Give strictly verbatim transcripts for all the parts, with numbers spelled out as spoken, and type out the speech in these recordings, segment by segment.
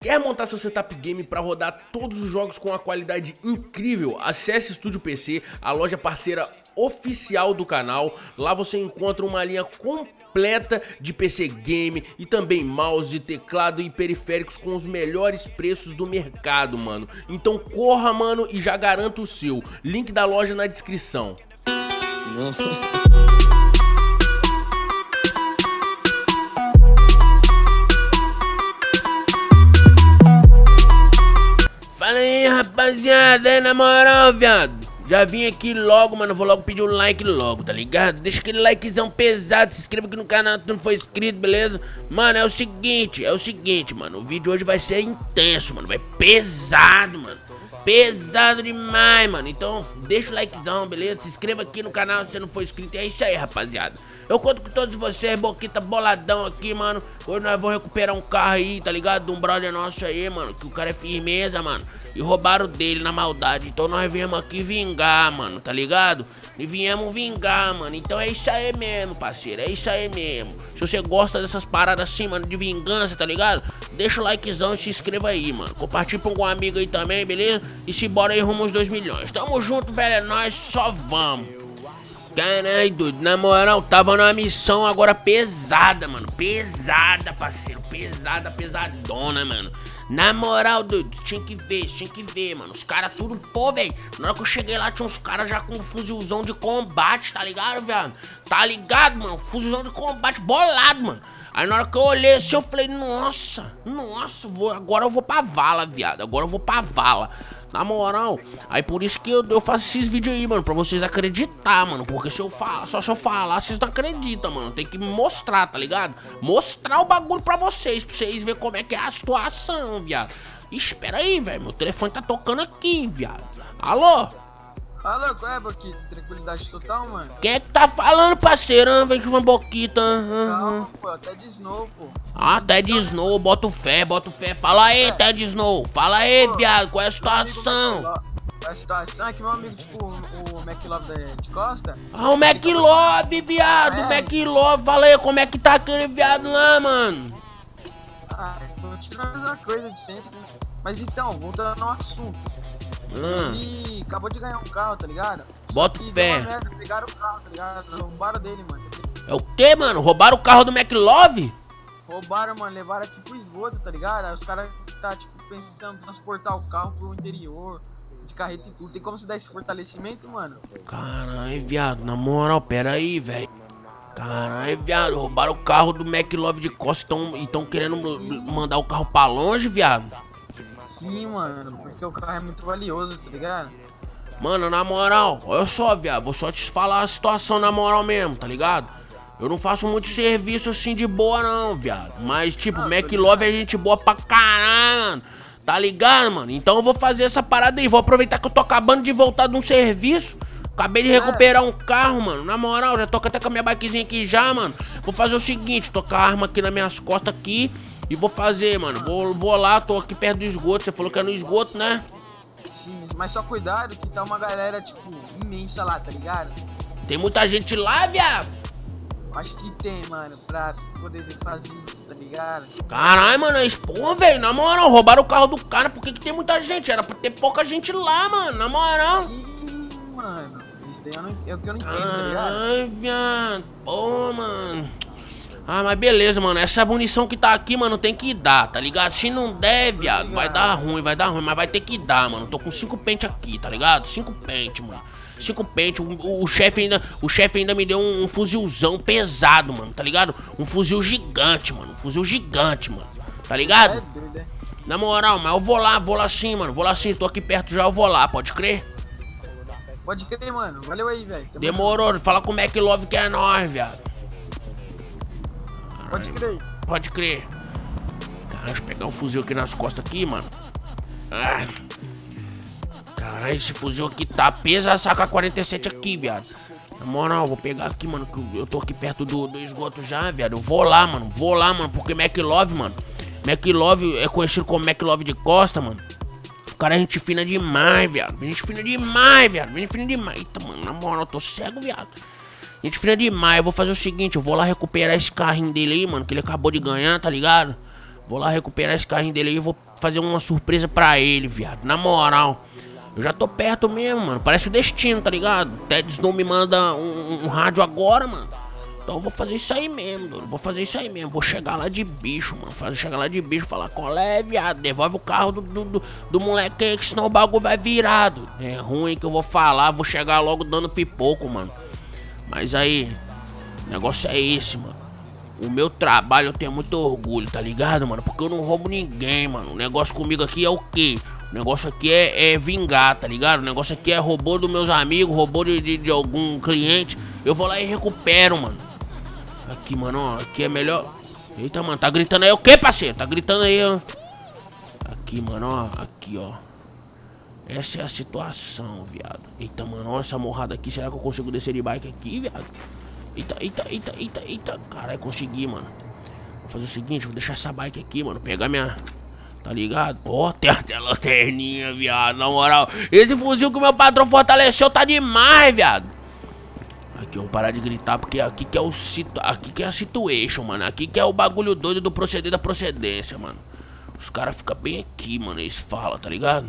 Quer montar seu setup game para rodar todos os jogos com uma qualidade incrível? Acesse Estúdio P C, a loja parceira oficial do canal. Lá você encontra uma linha completa de P C game e também mouse, teclado e periféricos com os melhores preços do mercado, mano. Então corra, mano, e já garanta o seu. Link da loja na descrição. Não. Fala aí, rapaziada, na moral, viado, já vim aqui logo, mano, vou logo pedir um like logo, tá ligado? Deixa aquele likezão pesado, se inscreva aqui no canal se não for inscrito, beleza? Mano, é o seguinte, é o seguinte, mano, o vídeo hoje vai ser intenso, mano, vai pesado, mano. Pesado demais, mano. Então deixa o likezão, beleza? Se inscreva aqui no canal se você não for inscrito. É isso aí, rapaziada. Eu conto com todos vocês, Boquita boladão aqui, mano. Hoje nós vamos recuperar um carro aí, tá ligado? De um brother nosso aí, mano, que o cara é firmeza, mano. E roubaram dele na maldade. Então nós viemos aqui vingar, mano, tá ligado? E viemos vingar, mano. Então é isso aí mesmo, parceiro. É isso aí mesmo. Se você gosta dessas paradas assim, mano, de vingança, tá ligado? Deixa o likezão e se inscreva aí, mano. Compartilha com um amigo aí também, beleza? E se bora aí rumo aos dois milhões. Tamo junto, velho. É nóis, só vamos. Caralho, doido. Na moral, tava numa missão agora pesada, mano. Pesada, parceiro. Pesada, pesadona, mano. Na moral, doido, tinha que ver, tinha que ver, mano. Os caras tudo, pô, velho. Na hora que eu cheguei lá, tinha uns caras já com um fuzilzão de combate, tá ligado, viado? Tá ligado, mano? Fuzilzão de combate bolado, mano. Aí na hora que eu olhei assim, eu falei, nossa, nossa, vou, agora eu vou pra vala, viado. Agora eu vou pra vala. Na moral, aí por isso que eu, eu faço esses vídeos aí, mano, pra vocês acreditar, mano. Porque se eu falar, só se eu falar, vocês não acreditam, mano. Tem que me mostrar, tá ligado? Mostrar o bagulho pra vocês, pra vocês verem como é que é a situação, viado. Espera aí, velho, meu telefone tá tocando aqui, viado. Alô? Alô, qual é, Boquita? Tranquilidade total, mano? Quem é que tá falando, parceirão? Vem com uma Boquita. Uhum. Calma, pô, até de Snow, pô. Ah, Ted Snow, bota fé, bota fé. Fala aí, Ted Snow. Fala aí, pô, viado, qual é a situação? A situação é que meu amigo, tipo, o McLove de Costa. Ah, o McLove, viado, o é. McLove. Fala aí, como é que tá aquele viado lá, mano? Ah, continua a mesma coisa de sempre. Mas então, voltando ao assunto. Hum. Ele acabou de ganhar um carro, tá ligado? Bota e fé. deu uma merda, pegaram o carro, tá ligado? Roubaram dele, mano. É o que, mano? Roubaram o carro do McLove? Roubaram, mano, levaram aqui pro esgoto, tá ligado? Aí os caras tá, tipo, pensando em transportar o carro pro interior, de carreta e tudo. Tem como você dar esse fortalecimento, mano? Caralho, viado, na moral, pera aí, velho. Caralho, viado, roubaram o carro do McLove de Costa e tão querendo mandar o carro pra longe, viado. Sim, mano, porque o carro é muito valioso, tá ligado? Mano, na moral, olha só, viado, vou só te falar a situação na moral mesmo, tá ligado? Eu não faço muito serviço assim de boa não, viado. Mas, tipo, ah, McLove é gente boa pra caralho, mano. Tá ligado, mano? Então eu vou fazer essa parada aí. Vou aproveitar que eu tô acabando de voltar de um serviço. Acabei de recuperar um carro, mano. Na moral, já tô até com a minha bikezinha aqui já, mano. Vou fazer o seguinte, tô com a arma aqui nas minhas costas aqui. E vou fazer, mano. Vou, vou lá, tô aqui perto do esgoto. Você falou que é no esgoto, né? Sim, mas só cuidado que tá uma galera, tipo, imensa lá, tá ligado? Tem muita gente lá, viado? Acho que tem, mano, pra poder fazer isso, tá ligado? Caralho, mano, é pô, velho, na moral, roubaram o carro do cara, por que que tem muita gente? Era pra ter pouca gente lá, mano, na moral. Sim, mano, isso daí eu não, é o que eu não entendo, tá ligado? Ai, viado, pô, mano. Ah, mas beleza, mano, essa munição que tá aqui, mano, tem que dar, tá ligado? Se não der, viado, vai dar ruim, vai dar ruim, mas vai ter que dar, mano. Tô com cinco pentes aqui, tá ligado? Cinco pentes, mano. Cinco pentes, o, o, o chefe ainda, o chefe ainda me deu um, um fuzilzão pesado, mano, tá ligado? Um fuzil gigante, mano, um fuzil gigante, mano, tá ligado? Na moral, mas eu vou lá, vou lá sim, mano, vou lá sim, tô aqui perto já, eu vou lá, pode crer? Pode crer, mano, valeu aí, velho. Demorou, fala com o McLove que é nóis, viado. Pode crer. Pode crer. Caralho, deixa eu pegar um fuzil aqui nas costas aqui, mano. Ah. Caralho, esse fuzil aqui tá pesa, saca quarenta e sete aqui, viado. Na moral, vou pegar aqui, mano, que eu tô aqui perto do, do esgoto já, viado. Eu vou lá, mano, vou lá, mano, porque McLove, mano. McLove é conhecido como McLove de Costa, mano. O cara é gente fina demais, viado. Gente fina demais, viado. Gente fina demais. Eita, mano, na moral, eu tô cego, viado. Gente fina demais. Eu vou fazer o seguinte, eu vou lá recuperar esse carrinho dele aí, mano, que ele acabou de ganhar, tá ligado? Vou lá recuperar esse carrinho dele aí e vou fazer uma surpresa pra ele, viado. Na moral. Eu já tô perto mesmo, mano. Parece o destino, tá ligado? O Ted Snow me manda um, um rádio agora, mano. Então eu vou fazer isso aí mesmo, doido. Vou fazer isso aí mesmo. Vou chegar lá de bicho, mano. Fazer chegar lá de bicho, falar, qual é, viado? Devolve o carro do, do, do, do moleque aí, que senão o bagulho vai virado. É ruim que eu vou falar, vou chegar logo dando pipoco, mano. Mas aí, o negócio é esse, mano. O meu trabalho eu tenho muito orgulho, tá ligado, mano? Porque eu não roubo ninguém, mano. O negócio comigo aqui é o quê? O negócio aqui é, é vingar, tá ligado? O negócio aqui é roubou dos meus amigos, roubou de, de, de algum cliente. Eu vou lá e recupero, mano. Aqui, mano, ó. Aqui é melhor. Eita, mano, tá gritando aí o quê, parceiro? Tá gritando aí, ó. Aqui, mano, ó. Aqui, ó. Essa é a situação, viado. Eita, mano, ó essa morrada aqui. Será que eu consigo descer de bike aqui, viado? Eita, eita, eita, eita, eita. Caralho, consegui, mano. Vou fazer o seguinte, vou deixar essa bike aqui, mano. Pegar minha... Tá ligado? Ó, oh, tem até lanterninha, viado. Na moral, esse fuzil que o meu patrão fortaleceu tá demais, viado. Aqui, eu vou parar de gritar, porque aqui que é o situ... Aqui que é a situation, mano. Aqui que é o bagulho doido do proceder da procedência, mano. Os caras ficam bem aqui, mano. Eles falam, tá ligado?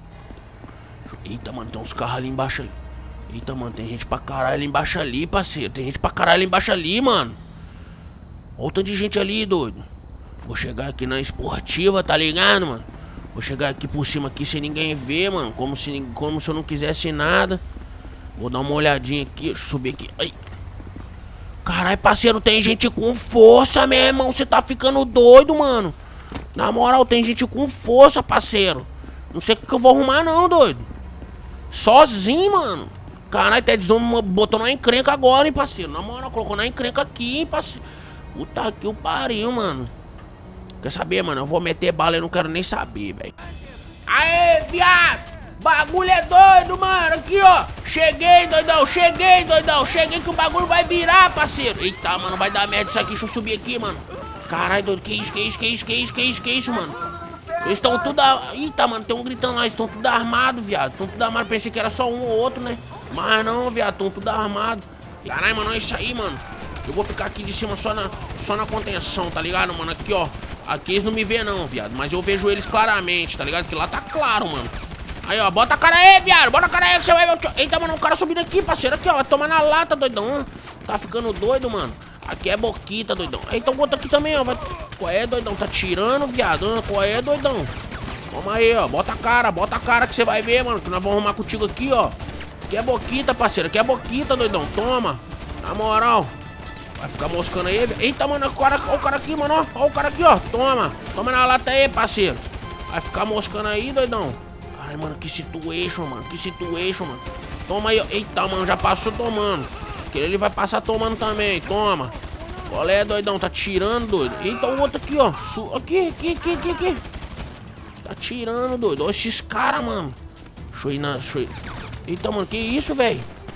Eita, mano, tem uns carros ali embaixo ali. Eita, mano, tem gente pra caralho ali embaixo ali, parceiro. Tem gente pra caralho ali embaixo ali, mano. Olha o tanto de gente ali, doido. Vou chegar aqui na esportiva, tá ligado, mano? Vou chegar aqui por cima aqui sem ninguém ver, mano. Como se, como se eu não quisesse nada. Vou dar uma olhadinha aqui. Deixa eu subir aqui. Ai. Caralho, parceiro, tem gente com força, meu irmão. Você tá ficando doido, mano. Na moral, tem gente com força, parceiro. Não sei o que eu vou arrumar, não, doido. Sozinho, mano. Caralho, Ted Snow botou na encrenca agora, hein, parceiro. Na moral, colocou na encrenca aqui, hein, parceiro. Puta que o pariu, mano. Quer saber, mano? Eu vou meter bala e eu não quero nem saber, velho. Aê, viado! Bagulho é doido, mano. Aqui, ó. Cheguei, doidão. Cheguei, doidão. Cheguei que o bagulho vai virar, parceiro. Eita, mano. Vai dar merda isso aqui. Deixa eu subir aqui, mano. Caralho, doido. Que isso, que isso, que isso, que isso, que isso, que isso, mano? Eles estão tudo... Eita, mano. Tem um gritando lá. Eles estão tudo armados, viado. Estão tudo armados. Pensei que era só um ou outro, né? Mas não, viado. Estão tudo armados. Caralho, mano. É isso aí, mano. Eu vou ficar aqui de cima só na, só na contenção, tá ligado, mano? Aqui, ó. Aqui eles não me vê não, viado. Mas eu vejo eles claramente, tá ligado? Que lá tá claro, mano. Aí, ó. Bota a cara aí, viado. Bota a cara aí que você vai ver. Eita, mano. O cara subindo aqui, parceiro. Aqui, ó. Vai tomar na lata, doidão. Tá ficando doido, mano. Aqui é boquita, doidão. Eita, o outro aqui também, ó. Vai... Qual é, doidão? Tá tirando, viado. Qual é, doidão? Toma aí, ó. Bota a cara. Bota a cara que você vai ver, mano. Que nós vamos arrumar contigo aqui, ó. Aqui é boquita, parceiro. Aqui é boquita, doidão. Toma. Na moral. Vai ficar moscando aí, velho. Eita, mano, o cara, ó, o cara aqui, mano, ó. Ó o cara aqui, ó. Toma. Toma na lata aí, parceiro. Vai ficar moscando aí, doidão. Ai, mano, que situation, mano. Que situation, mano. Toma aí, ó. Eita, mano, já passou tomando. Aquele ele vai passar tomando também. Toma. Qual é, doidão? Tá tirando, doido. Eita, o outro aqui, ó. Aqui, aqui, aqui, aqui, aqui. Tá tirando, doido. Olha esses caras, mano. Deixa eu ir na... Deixa eu ir... Eita, mano, que isso, velho?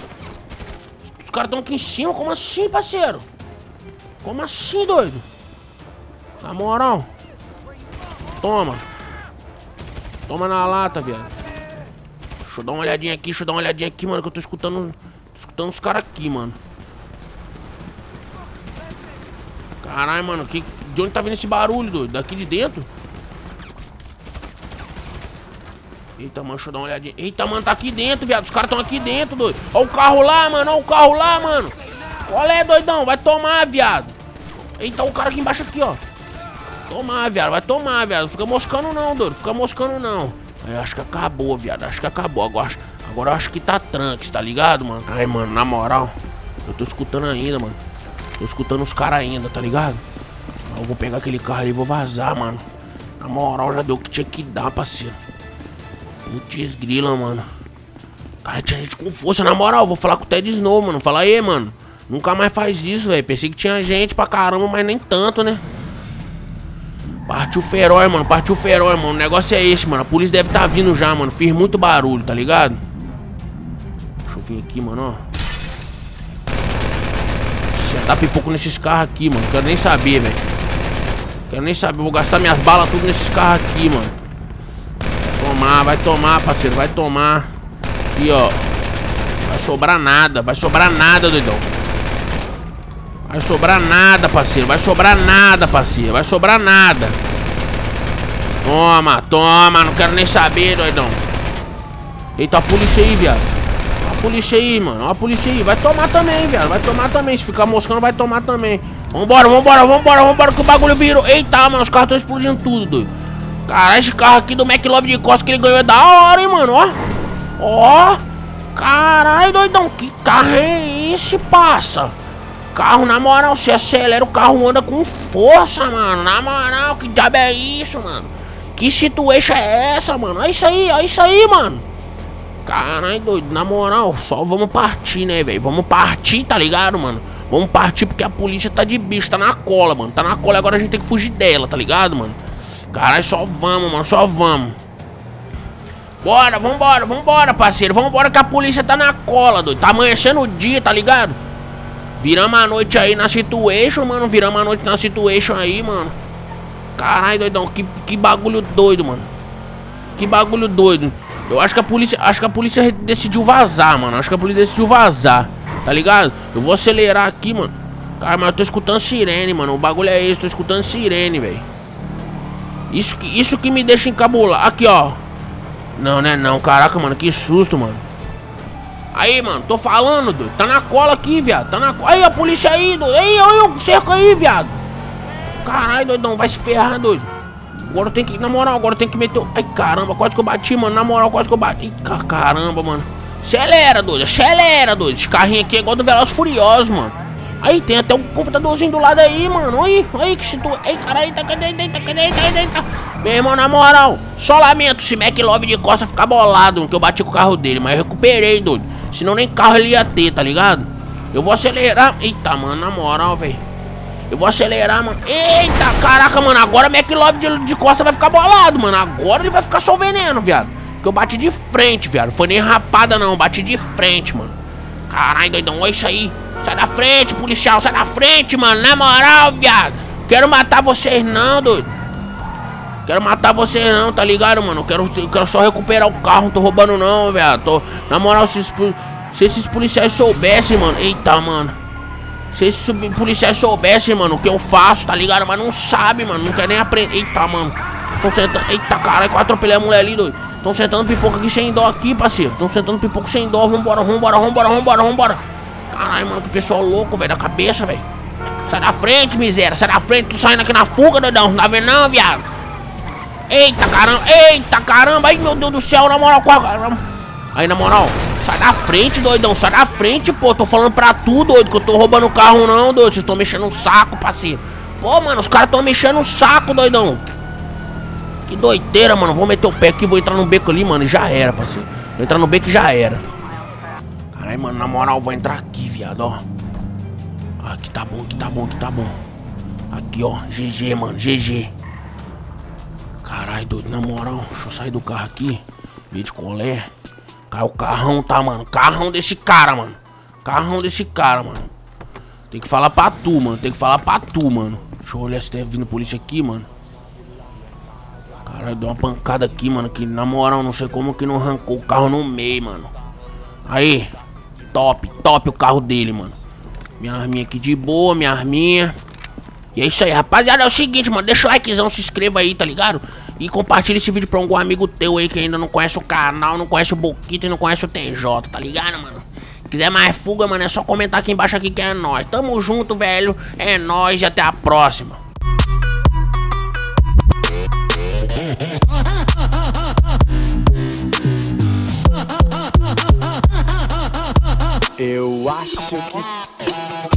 Os caras estão aqui em cima. Como assim, parceiro? Como assim, doido? Na moral. Toma. Toma na lata, viado. Deixa eu dar uma olhadinha aqui, deixa eu dar uma olhadinha aqui, mano. Que eu tô escutando. Tô escutando os caras aqui, mano. Caralho, mano. Que, de onde tá vindo esse barulho, doido? Daqui de dentro? Eita, mano, deixa eu dar uma olhadinha. Eita, mano, tá aqui dentro, viado. Os caras tão aqui dentro, doido. Ó o carro lá, mano. Ó o carro lá, mano. Qual é, doidão? Vai tomar, viado. Eita, o cara aqui embaixo aqui, ó. Tomar, viado. Vai tomar, viado. Fica moscando não, doido. Fica moscando não. Eu acho que acabou, viado. Acho que acabou. Agora, agora eu acho que tá tranques, tá ligado, mano? Ai, mano, na moral. Eu tô escutando ainda, mano. Tô escutando os caras ainda, tá ligado? Eu vou pegar aquele carro ali e vou vazar, mano. Na moral, já deu o que tinha que dar, parceiro. Putz grila, mano. Cara, tinha gente com força. Na moral, vou falar com o Ted Snow, mano. Fala aí, mano. Nunca mais faz isso, velho. Pensei que tinha gente pra caramba, mas nem tanto, né? Partiu feroz, mano. Partiu feroz, mano. O negócio é esse, mano. A polícia deve estar tá vindo já, mano. Fiz muito barulho, tá ligado? Deixa eu vir aqui, mano, ó. Acertar pipoco nesses carros aqui, mano. Quero nem saber, velho. Quero nem saber. Vou gastar minhas balas tudo nesses carros aqui, mano. Vai tomar, vai tomar, parceiro. Vai tomar. Aqui, ó. Vai sobrar nada. Vai sobrar nada, doidão. Vai sobrar nada, parceiro. Vai sobrar nada, parceiro. Vai sobrar nada. Toma, toma, não quero nem saber, doidão. Eita, a polícia aí, viado. A polícia aí, mano. A polícia aí. Vai tomar também, viado. Vai tomar também. Se ficar moscando, vai tomar também. Vambora, vambora, vambora, vambora, que o bagulho virou. Eita, mano, os carros estão explodindo tudo, doido. Caralho, esse carro aqui do McLove de Costa que ele ganhou é da hora, hein, mano. Ó. Ó. Caralho, doidão. Que carro é esse, passa? Carro, na moral, você acelera, o carro anda com força, mano. Na moral, que diabo é isso, mano? Que situation é essa, mano? Olha isso aí, olha isso aí, mano. Caralho, doido, na moral, só vamos partir, né, velho? Vamos partir, tá ligado, mano? Vamos partir porque a polícia tá de bicho, tá na cola, mano. Tá na cola, agora a gente tem que fugir dela, tá ligado, mano? Caralho, só vamos, mano, só vamos. Bora, vambora, vambora, parceiro. Vambora que a polícia tá na cola, doido. Tá amanhecendo o dia, tá ligado? Viramos a noite aí na situation, mano. Viramos a noite na situation aí, mano. Caralho, doidão, que, que bagulho doido, mano. Que bagulho doido. Eu acho que a polícia, acho que a polícia decidiu vazar, mano. Acho que a polícia decidiu vazar, tá ligado? Eu vou acelerar aqui, mano. Cara, mas eu tô escutando sirene, mano. O bagulho é esse, tô escutando sirene, velho. Isso que, isso que me deixa encabular. Aqui, ó. Não, né, não. Caraca, mano, que susto, mano. Aí, mano, tô falando, doido. Tá na cola aqui, viado. Tá na cola. Aí, a polícia aí, doido. Aí, olha o cerco aí, viado. Caralho, doidão, vai se ferrar, doido. Agora eu tenho que, na moral, agora eu tenho que meter o... Ai, caramba, quase que eu bati, mano. Na moral, quase que eu bati. Ai, caramba, mano. Acelera, doido, acelera, doido. Esse carrinho aqui é igual do Velozes e Furiosos, mano. Aí, tem até um computadorzinho do lado aí, mano. Aí, aí, que situa... Ai, caralho, tá, cadê, tá, cadê, tá, cadê, tá. Meu irmão, na moral, só lamento se McLove de Costa ficar bolado, que eu bati com o carro dele. Mas eu recuperei, doido. Senão nem carro ele ia ter, tá ligado? Eu vou acelerar. Eita, mano, na moral, velho. Eu vou acelerar, mano. Eita, caraca, mano. Agora o McLove de, de Costa vai ficar bolado, mano. Agora ele vai ficar só veneno, viado. Que eu bati de frente, viado. Foi nem rapada, não. Bati de frente, mano. Caralho, doidão. Olha isso aí. Sai da frente, policial. Sai da frente, mano. Na moral, viado. Quero matar vocês, não, doido. Quero matar vocês, não, tá ligado, mano? Eu quero, eu quero só recuperar o carro. Não tô roubando, não, viado. Tô... Na moral, se, se esses policiais soubessem, mano. Eita, mano. Se esses policiais soubessem, mano, o que eu faço, tá ligado? Mas não sabe, mano, não quer nem aprender. Eita, mano. Tão sentando. Eita, caralho, que eu atropelei a mulher ali, doido. Tão sentando pipoca aqui sem dó aqui, parceiro. Tão sentando pipoca sem dó. Vambora, vambora, vambora, vambora, vambora. Caralho, mano, que pessoal louco, velho, da cabeça, velho. Sai da frente, miséria. Sai da frente, tô saindo aqui na fuga, doidão. Não tá vendo, não, viado? Eita, caramba. Eita, caramba. Ai, meu Deus do céu, na moral, caramba. Aí, na moral. Sai da frente, doidão, sai da frente, pô. Tô falando pra tu, doido, que eu tô roubando o carro não, doido. Vocês tão mexendo no saco, parceiro. Pô, mano, os caras tão mexendo no saco, doidão. Que doideira, mano. Vou meter o pé aqui, vou entrar no beco ali, mano, e já era, parceiro. Vou entrar no beco e já era. Caralho, mano, na moral, vou entrar aqui, viado, ó. Aqui tá bom, aqui tá bom, aqui tá bom. Aqui, ó, G G, mano, G G. Caralho, doido, na moral. Deixa eu sair do carro aqui. Vídeo colé. O carrão, tá, mano? Carrão desse cara, mano. Carrão desse cara, mano. Tem que falar pra tu, mano. Tem que falar pra tu, mano. Deixa eu olhar se tá vindo polícia aqui, mano. Caralho, deu uma pancada aqui, mano. Que na moral, não sei como que não arrancou o carro no meio, mano. Aí. Top, top o carro dele, mano. Minha arminha aqui de boa, minha arminha. E é isso aí, rapaziada. É o seguinte, mano. Deixa o likezão, se inscreva aí, tá ligado? E compartilha esse vídeo pra algum amigo teu aí que ainda não conhece o canal, não conhece o Boquito e não conhece o T J, tá ligado, mano? Se quiser mais fuga, mano, é só comentar aqui embaixo aqui que é nóis. Tamo junto, velho. É nóis e até a próxima. Eu acho que...